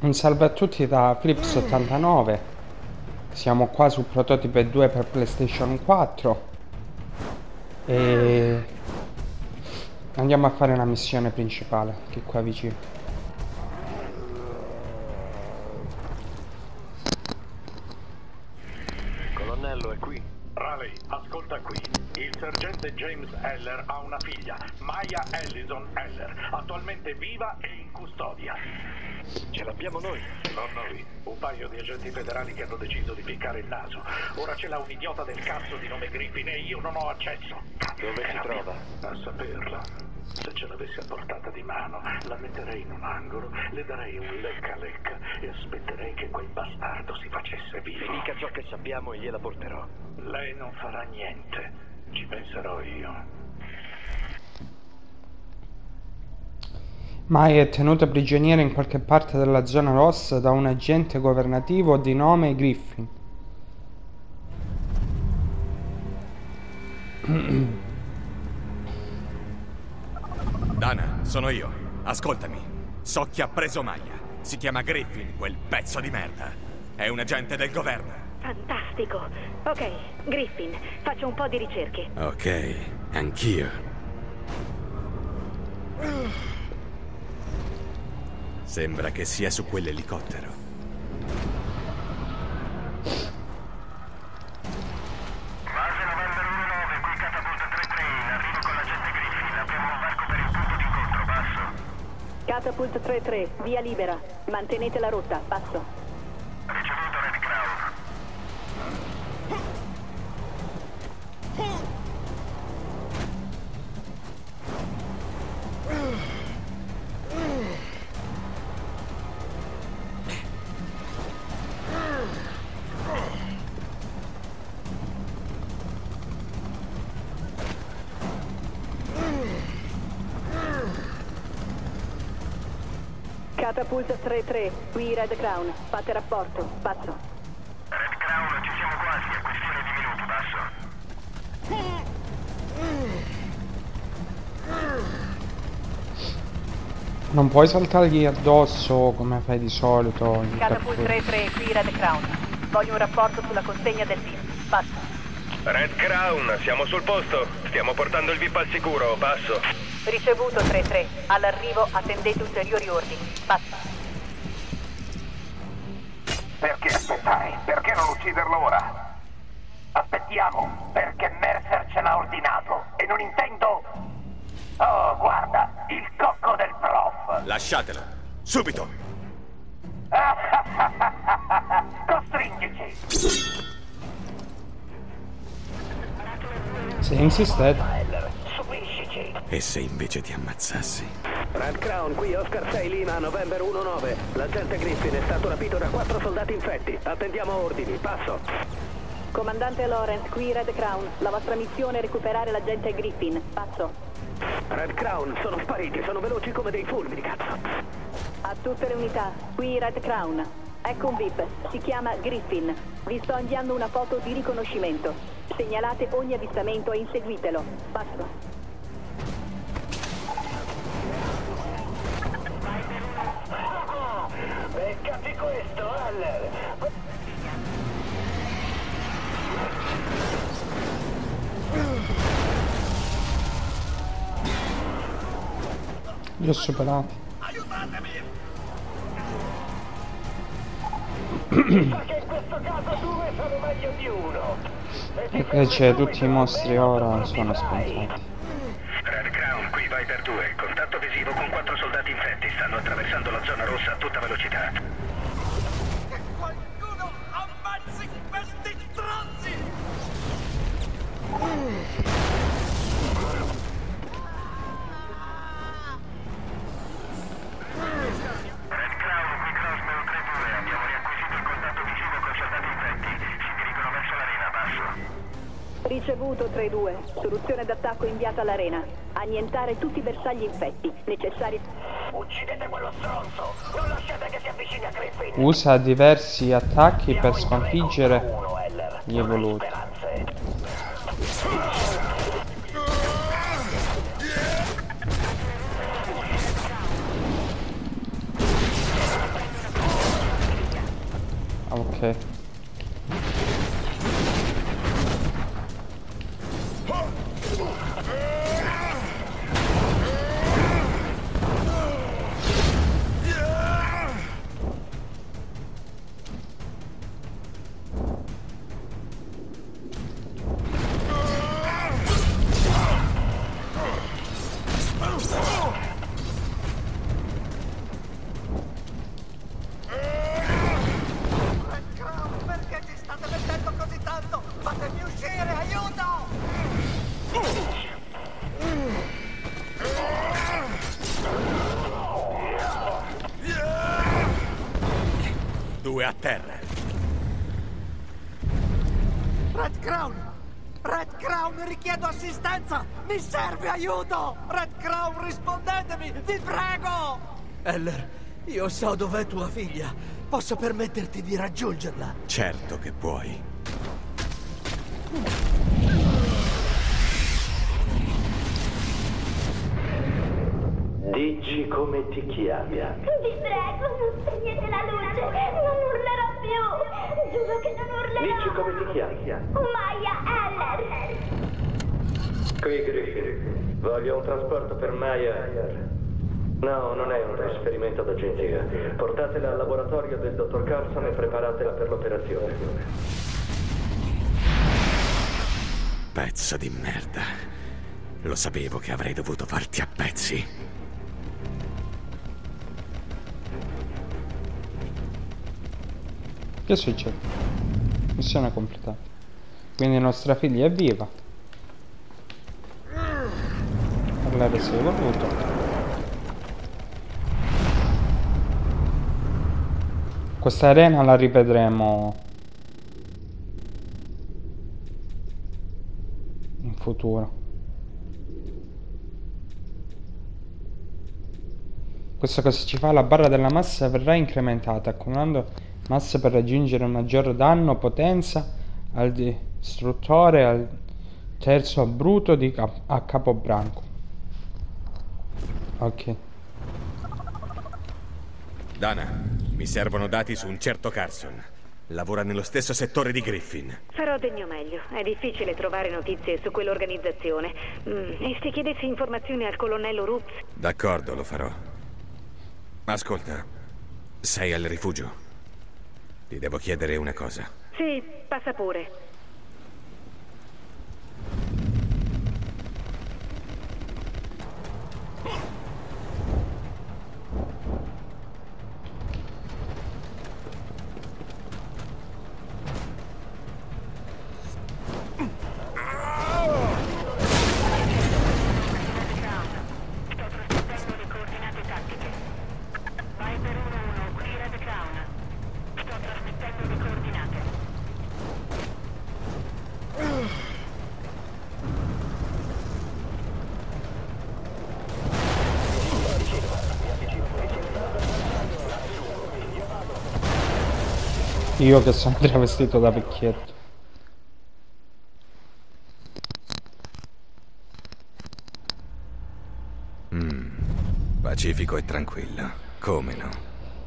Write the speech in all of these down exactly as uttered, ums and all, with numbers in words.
Un salve a tutti da Flips ottantanove. Siamo qua su Prototype due per PlayStation quattro e andiamo a fare una missione principale che è qua vicino. Colonnello è qui. Raleigh, ascolta qui. Il sergente James Heller ha una figlia, Maya Ellison Heller, attualmente viva e in custodia. Ce l'abbiamo noi. Non noi, un paio di agenti federali che hanno deciso di piccare il naso. Ora ce l'ha un idiota del cazzo di nome Griffin e io non ho accesso. Dove si trova? A saperla. Se ce l'avessi a portata di mano, la metterei in un angolo, le darei un lecca-lecca e aspetterei che quel bastardo si facesse vivo. Mi dica ciò che sappiamo e gliela porterò. Lei non farà niente. Ci penserò io. Mai è tenuto prigioniero in qualche parte della zona rossa da un agente governativo di nome Griffin. Dana, sono io. Ascoltami. So chi ha preso Maya. Si chiama Griffin, quel pezzo di merda. È un agente del governo. Fantastico. Ok, Griffin, faccio un po' di ricerche. Ok, anch'io. Sembra che sia su quell'elicottero. Base November uno nove, qui Catapult tre tre, in arrivo con l'agente Griffin. Abbiamo un varco per il punto d'incontro, passo. Catapult tre tre, via libera. Mantenete la rotta, passo. Ricevuto, Red Crown. Catapult tre tre, qui Red Crown. Fate rapporto, passo. Red Crown, ci siamo quasi, è questione di minuti, passo. Non puoi saltargli addosso come fai di solito. Catapult tre tre, qui Red Crown. Voglio un rapporto sulla consegna del V I P. Passo. Red Crown, siamo sul posto. Stiamo portando il V I P al sicuro, passo. Ricevuto tre tre. All'arrivo attendete ulteriori ordini. Passo. Perché aspettare? Perché non ucciderlo ora? Aspettiamo, perché Mercer ce l'ha ordinato. E non intendo... Oh, guarda, il cocco del prof. Lasciatelo. Subito. Costringici. Se insistete. Subiscici. E se invece ti ammazzassi? Red Crown, qui Oscar sei Lima, November uno nove. L'agente Griffin è stato rapito da quattro soldati infetti. Attendiamo ordini, passo. Comandante Lawrence, qui Red Crown. La vostra missione è recuperare l'agente Griffin. Passo. Red Crown, sono spariti, sono veloci come dei fulmini, cazzo. A tutte le unità, qui Red Crown. Ecco un V I P, si chiama Griffin. Vi sto inviando una foto di riconoscimento. Segnalate ogni avvistamento e inseguitelo. Passo. Beccati questo, Heller. Li ho superati. Perché in questo caso due sono meglio di uno. Invece tutti i mostri ora sono spuntati. Red Crown, qui Viper due. Contatto visivo con quattro soldati infetti. Stanno attraversando la zona rossa a tutta velocità. Qualcuno ammazzi questi stronzi! Red Crown, qui Crossbow tre due. Abbiamo riacquisito il contatto visivo con soldati infetti. Si dirigono verso l'arena, passo. Ricevuto tre due. Soluzione d'attacco inviata all'arena. Annientare tutti i bersagli infetti. Necessari... Uccidete quello stronzo. Non lasciate che si avvicini a Griffin. Usa diversi attacchi per sconfiggere gli evoluti. a terra. Red Crown! Red Crown, richiedo assistenza! Mi serve aiuto! Red Crown, rispondetemi, vi prego! Eller, io so dov'è tua figlia. Posso permetterti di raggiungerla? Certo che puoi. Dici come ti chiami. Vi prego, non spegnete la luce. Non urlerò più. Giuro che non urlerò. Dici come ti chiami. Maya Eller. Qui Griffin. Voglio un trasporto per Maya Eller. No, non è un trasferimento d'agenzia. Portatela al laboratorio del dottor Carson e preparatela per l'operazione. Pezzo di merda. Lo sapevo che avrei dovuto farti a pezzi. Che succede? Missione completata. Quindi nostra figlia è viva. Parlare si è evoluto. Questa arena la rivedremo in futuro. Questo cosa ci fa? La barra della massa verrà incrementata accumulando massa per raggiungere un maggior danno potenza al distruttore al terzo bruto di cap a capobranco. Ok. Dana, mi servono dati su un certo Carson. Lavora nello stesso settore di Griffin. Farò del mio meglio. È difficile trovare notizie su quell'organizzazione. Mm, e se chiedessi informazioni al colonnello Rooks? D'accordo, lo farò. Ascolta, sei al rifugio? Ti devo chiedere una cosa. Sì, passa pure. Io che sono travestito da vecchietto. Mm, pacifico e tranquillo, come no?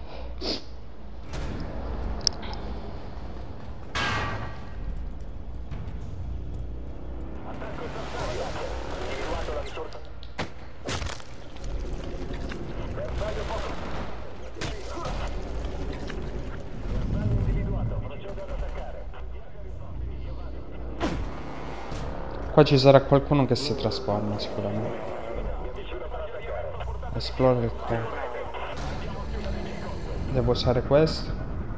Qua ci sarà qualcuno che si trasforma sicuramente. Esplora il corpo. Devo usare questo.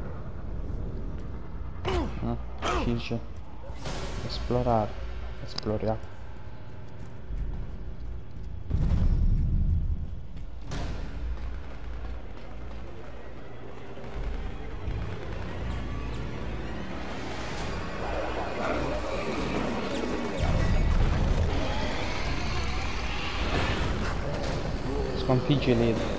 No, dice. Esplorare. Esploriamo. Sconfiggi leader.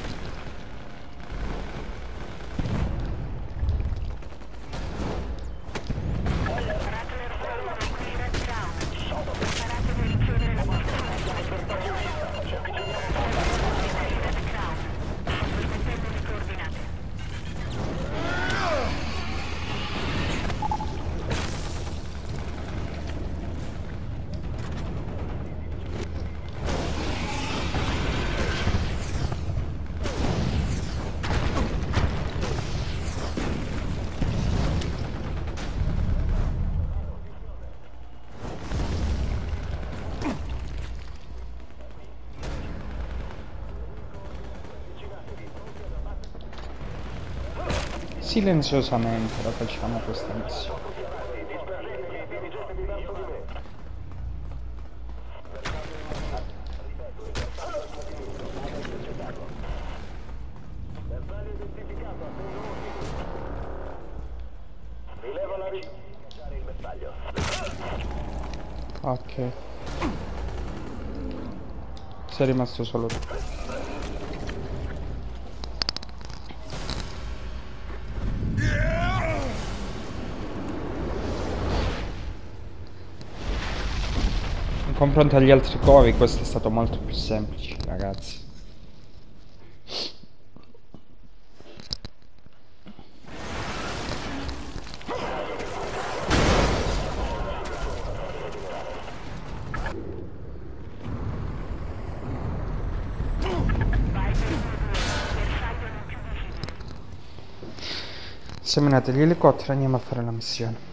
Silenziosamente la facciamo questa missione. Ok. Sei rimasto solo tu. In confronto agli altri covi questo è stato molto più semplice, ragazzi. Seminate gli elicotteri, andiamo a fare la missione.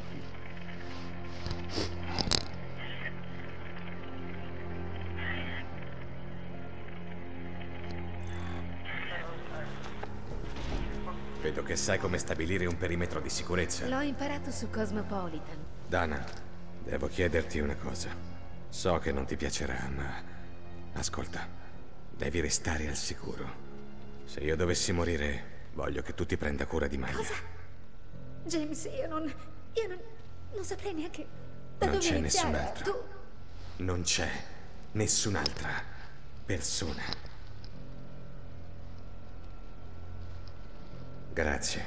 Vedo che sai come stabilire un perimetro di sicurezza. L'ho imparato su Cosmopolitan. Dana, devo chiederti una cosa. So che non ti piacerà, ma... ascolta, devi restare al sicuro. Se io dovessi morire, voglio che tu ti prenda cura di Maya. Cosa? James, io non... io non... non saprei neanche da Non dove c'è iniziare. nessun'altra. Tu... Non c'è nessun'altra persona. Grazie.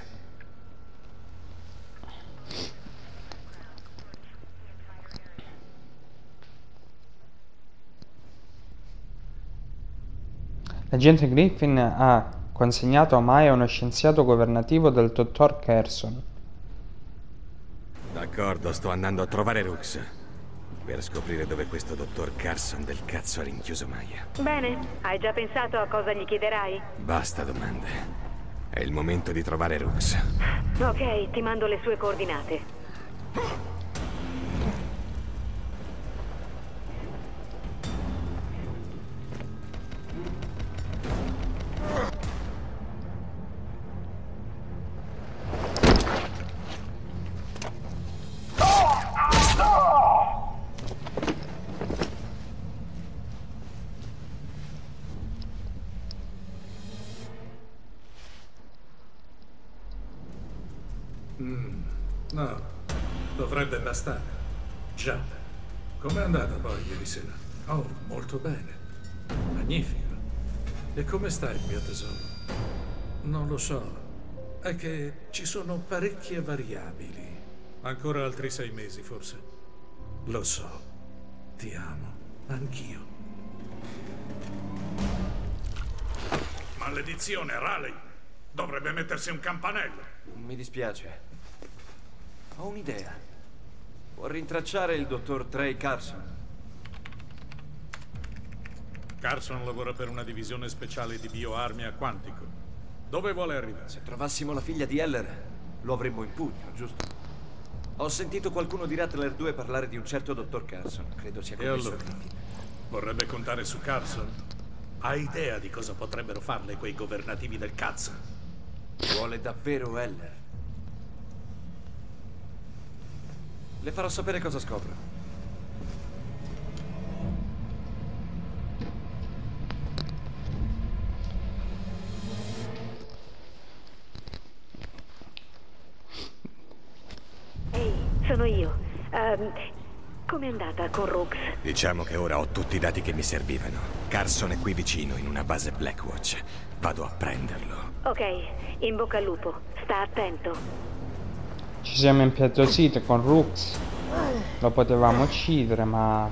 L'agente Griffin ha consegnato a Maya uno scienziato governativo del dottor Carson. D'accordo, sto andando a trovare Rooks per scoprire dove questo dottor Carson del cazzo ha rinchiuso Maya. Bene, hai già pensato a cosa gli chiederai? Basta domande. È il momento di trovare Rooks. Ok, ti mando le sue coordinate. Mm, no, dovrebbe bastare. Già. Com'è andata poi ieri sera? Oh, molto bene. Magnifico. E come sta il mio tesoro? Non lo so. È che ci sono parecchie variabili. Ancora altri sei mesi, forse. Lo so. Ti amo. Anch'io. Maledizione, Raleigh! Dovrebbe mettersi un campanello. Mi dispiace. Ho un'idea. Può rintracciare il dottor Trey Carson. Carson lavora per una divisione speciale di bioarmi a Quantico. Dove vuole arrivare? Se trovassimo la figlia di Heller, lo avremmo in pugno, giusto? Ho sentito qualcuno di Rattler due parlare di un certo dottor Carson. Credo sia E commesso allora? Griffin. Vorrebbe contare su Carson? Ha idea di cosa potrebbero farle quei governativi del cazzo? Vuole davvero Heller? Le farò sapere cosa scopro. Ehi, sono io. Um, com'è andata con Rooks? Diciamo che ora ho tutti i dati che mi servivano. Carson è qui vicino, in una base Blackwatch. Vado a prenderlo. Ok, in bocca al lupo. Sta attento. Ci siamo impietositi con Rooks. Lo potevamo uccidere, ma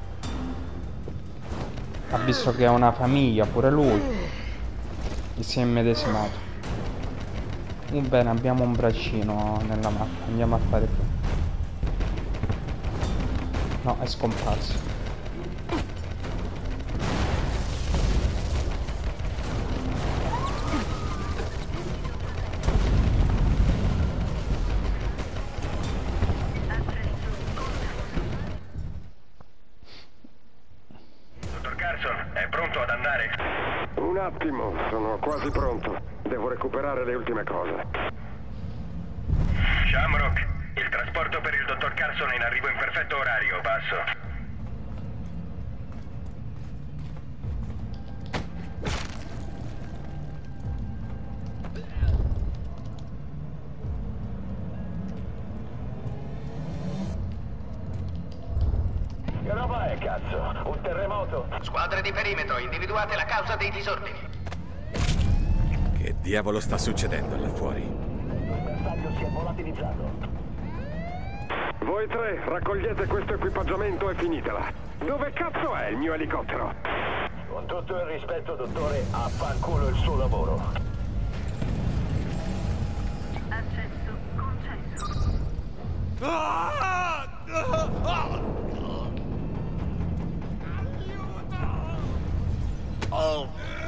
ha visto che ha una famiglia pure lui e si è immedesimato. Uh, bene, abbiamo un braccino nella mappa. Andiamo a fare più. No, è scomparso. Un attimo, sono quasi pronto. Devo recuperare le ultime cose. Shamrock, il trasporto per il dottor Carson è in arrivo in perfetto orario, passo. Un terremoto. Squadre di perimetro, individuate la causa dei disordini. Che diavolo sta succedendo là fuori? Il bersaglio si è volatilizzato. Voi tre, raccogliete questo equipaggiamento e finitela. Dove cazzo è il mio elicottero? Con tutto il rispetto, dottore, affanculo il suo lavoro. Accesso concesso. Oh.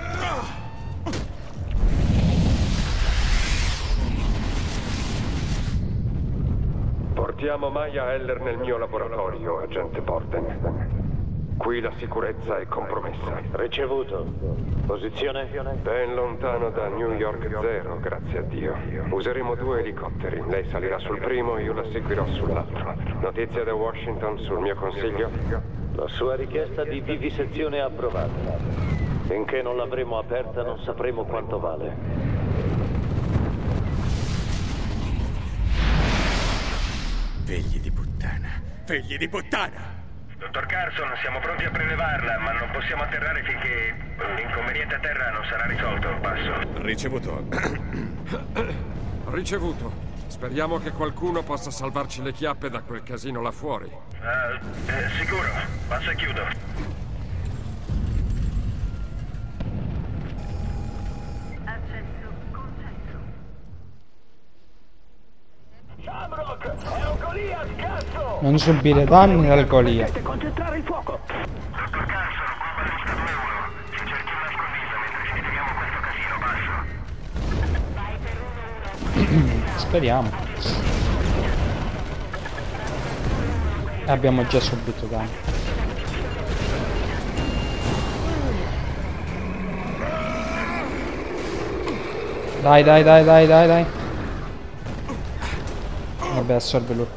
Portiamo Maya Heller nel mio laboratorio, agente Borden. Qui la sicurezza è compromessa. Ricevuto. Posizione? Ben lontano da New York Zero, grazie a Dio. Useremo due elicotteri. Lei salirà sul primo e io la seguirò sull'altro. Notizie da Washington sul mio consiglio? La sua richiesta di vivisezione è approvata. Finché non l'avremo aperta non sapremo quanto vale. Figli di puttana. Figli di puttana! Dottor Carson, siamo pronti a prelevarla, ma non possiamo atterrare finché l'inconveniente a terra non sarà risolto. Passo. Ricevuto. Ricevuto. Speriamo che qualcuno possa salvarci le chiappe da quel casino là fuori. Uh, eh, sicuro. Passa e chiudo. Accesso concesso. Shamrock! È un Goliath, cazzo! Non subire danni dal Goliath. Concentrare il fuoco! Dottor Carson, qui ballista due uno. Ci cerchi una nascondiglio mentre sistemiamo questo casino, passo. Speriamo. E abbiamo già subito danni. Dai, dai, dai, dai, dai, dai. Vabbè, assorbe lui.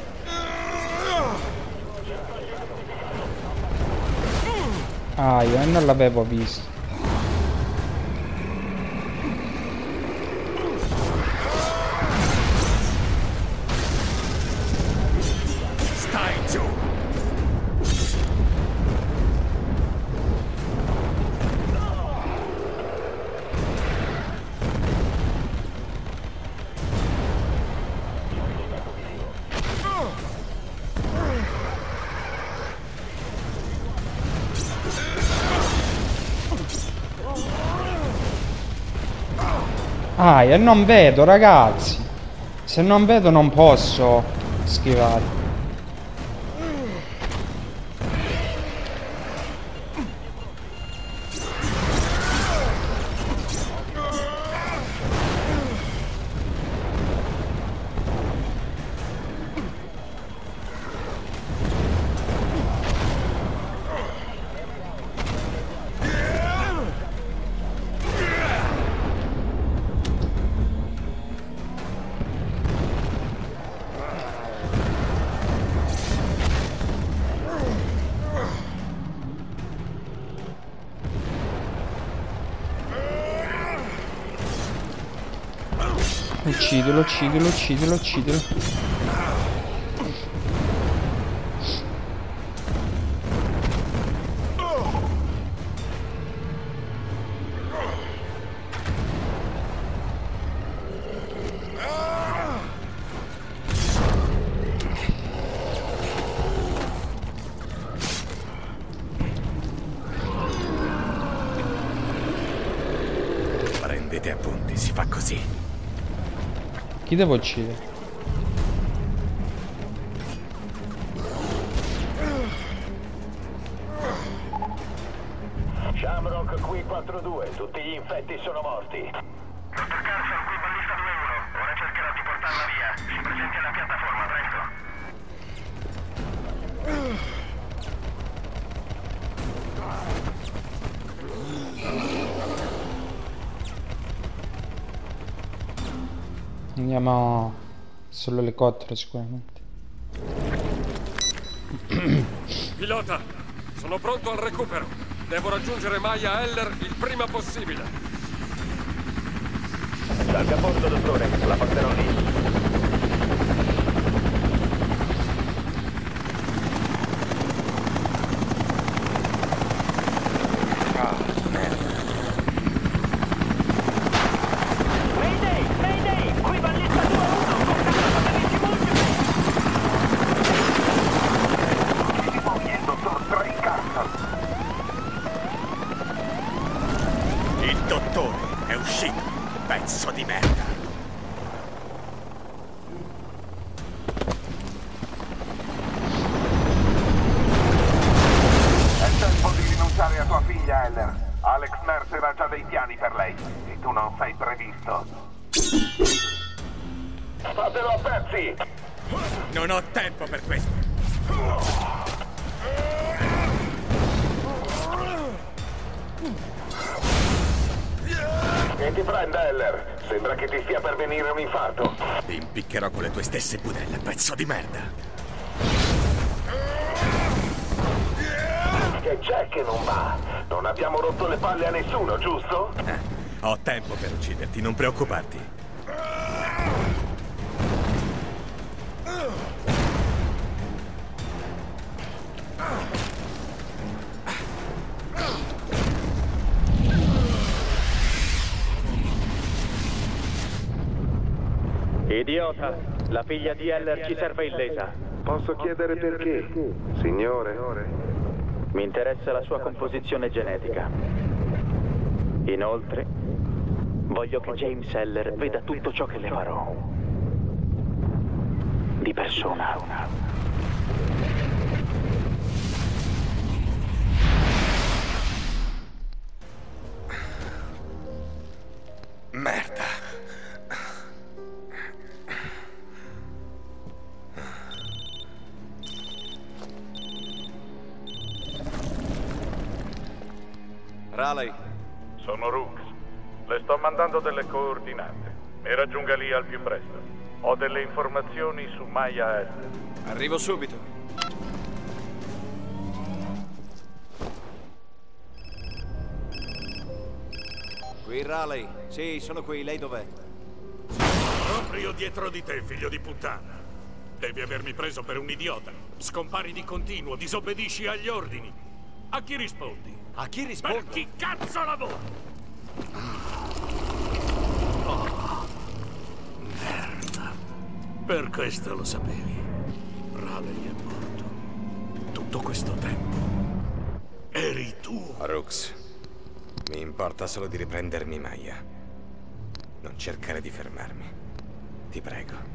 Ah, io non l'avevo visto. Stai giù! Ah, io non vedo, ragazzi. Se non vedo non posso schivare. Uccidilo, uccidilo, uccidilo, uccidilo. Prendete appunti, si fa così. Chi devo uccidere? Shamrock qui quattro due, tutti gli infetti sono morti. Dottor Carson, qui ballista due uno. Ora cercherò di portarla via. Si presenti alla piattaforma, presto. Andiamo sull'elicottero sicuramente. Pilota, sono pronto al recupero. Devo raggiungere Maya Heller il prima possibile. Salga a bordo, dottore, la porterò lì. uscita, pezzo di merda! È tempo di rinunciare a tua figlia, Heller. Alex Mercer ha già dei piani per lei e tu non sei previsto. Fatelo a pezzi! Non ho tempo per questo! Che ti prenda, Heller? Sembra che ti stia per venire un infarto. Ti impiccherò con le tue stesse budelle, pezzo di merda! Che c'è che non va? Non abbiamo rotto le palle a nessuno, giusto? Eh, ho tempo per ucciderti, non preoccuparti. Idiota, la figlia di Heller ci serve illesa. Posso chiedere perché, signore? Mi interessa la sua composizione genetica. Inoltre, voglio che James Heller veda tutto ciò che le farò. Di persona. Merda. Raleigh. Sono Rooks. Le sto mandando delle coordinate. Mi raggiunga lì al più presto. Ho delle informazioni su Maya Heller. Arrivo subito. Qui Raleigh. Sì, sono qui. Lei dov'è? Proprio dietro di te, figlio di puttana. Devi avermi preso per un idiota. Scompari di continuo, disobbedisci agli ordini. A chi rispondi? A chi rispondi? Per chi cazzo lavora? Oh, merda. Per questo lo sapevi. Raleigh è morto. Tutto questo tempo. Eri tu. Rooks, mi importa solo di riprendermi Maya. Non cercare di fermarmi. Ti prego.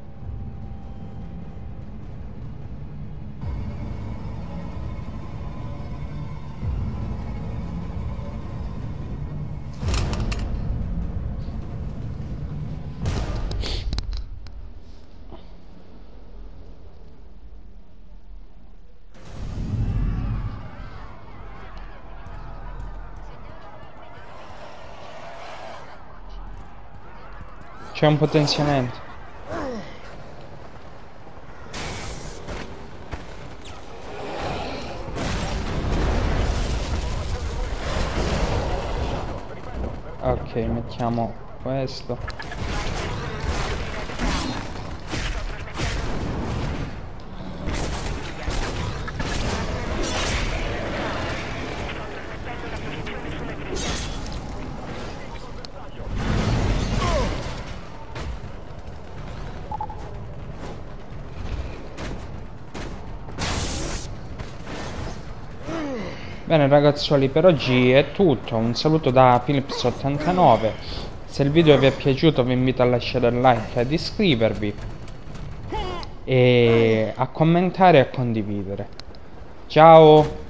C'è un potenziamento. Ok, mettiamo questo. Bene ragazzuoli, per oggi è tutto. Un saluto da Philips ottantanove. Se il video vi è piaciuto vi invito a lasciare il like e ad iscrivervi e a commentare e a condividere. Ciao!